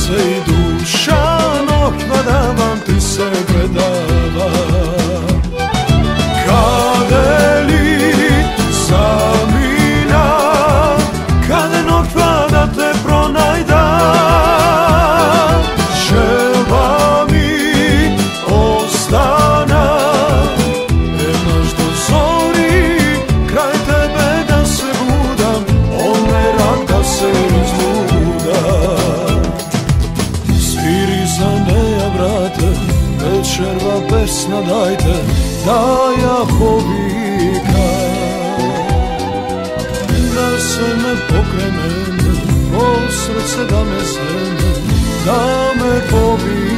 srce i duša noćna da vam ti se predava. Kade li samina, kade noćna da te pronajda, želba mi ostana, nemaš do zori, kraj tebe da se budam, onaj rad da se izluda. Sviri za neja vrate, večerva pesna dajte, da ja povikam, da se ne pokrenem, po srce da me zem, da me povikam.